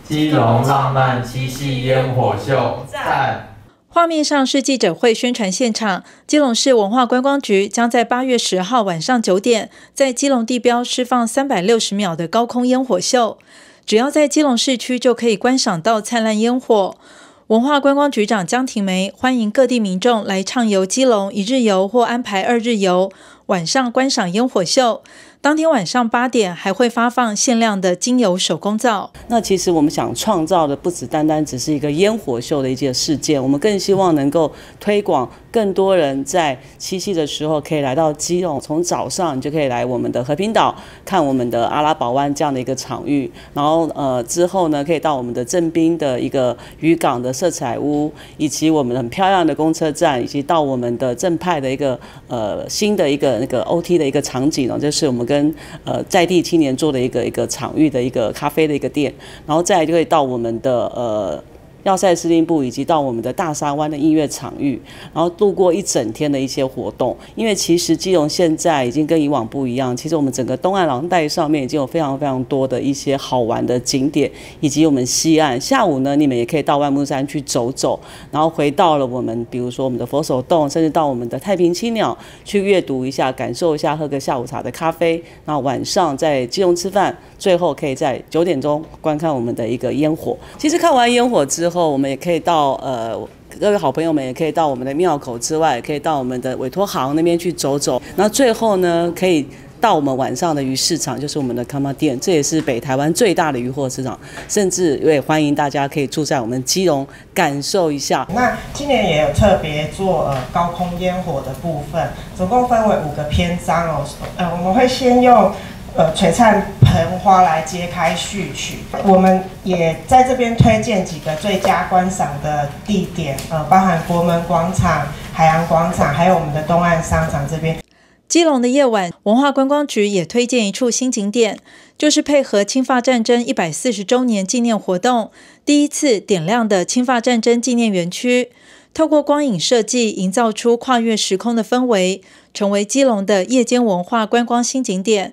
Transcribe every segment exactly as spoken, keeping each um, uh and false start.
基隆浪漫七夕烟火秀，赞！ 画面上是记者会宣传现场，基隆市文化观光局将在八月十号晚上九点，在基隆地标释放三百六十秒的高空烟火秀，只要在基隆市区就可以观赏到灿烂烟火。文化观光局长江婷梅欢迎各地民众来畅游基隆一日游或安排二日游，晚上观赏烟火秀。当天晚上八点还会发放限量的精油手工皂。 那其实我们想创造的不只单单只是一个烟火秀的一件事件，我们更希望能够推广更多人在七夕的时候可以来到基隆，从早上你就可以来我们的和平岛看我们的阿拉堡湾这样的一个场域，然后呃之后呢可以到我们的正滨的一个渔港的色彩屋，以及我们很漂亮的公车站，以及到我们的正派的一个呃新的一个那个 O T 的一个场景哦，就是我们跟呃在地青年做的一个一个场域的一个咖啡的一个店，然后再来就可以到我们的呃要塞司令部，以及到我们的大沙湾的音乐场域，然后度过一整天的一些活动。因为其实基隆现在已经跟以往不一样，其实我们整个东岸廊带上面已经有非常非常多的一些好玩的景点，以及我们西岸下午呢，你们也可以到万木山去走走，然后回到了我们比如说我们的佛手洞，甚至到我们的太平青鸟去阅读一下，感受一下，喝个下午茶的咖啡，然后晚上在基隆吃饭，最后可以在九点钟观看我们的一个烟火。其实看完烟火之后，我们也可以到呃，各位好朋友们也可以到我们的庙口之外，也可以到我们的委托行那边去走走。然后最后呢，可以到我们晚上的鱼市场，就是我们的康妈店，这也是北台湾最大的渔货市场，甚至也欢迎大家可以住在我们基隆感受一下。 那今年也有特别做呃高空烟火的部分，总共分为五个篇章哦。呃，我们会先用呃璀璨盆花来揭开序曲，我们也在这边推荐几个最佳观赏的地点，呃，包含国门广场、海洋广场，还有我们的东岸商场这边。 基隆的夜晚，文化观光局也推荐一处新景点，就是配合清法战争一百四十周年纪念活动，第一次点亮的清法战争纪念园区，透过光影设计营造出跨越时空的氛围，成为基隆的夜间文化观光新景点。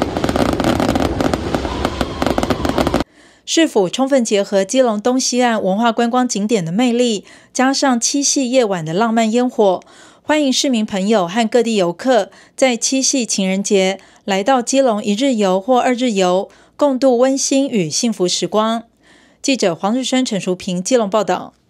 市府充分结合基隆东西岸文化观光景点的魅力，加上七夕夜晚的浪漫烟火，欢迎市民朋友和各地游客在七夕情人节来到基隆一日游或二日游，共度温馨与幸福时光。记者黄日升、陈淑平基隆报道。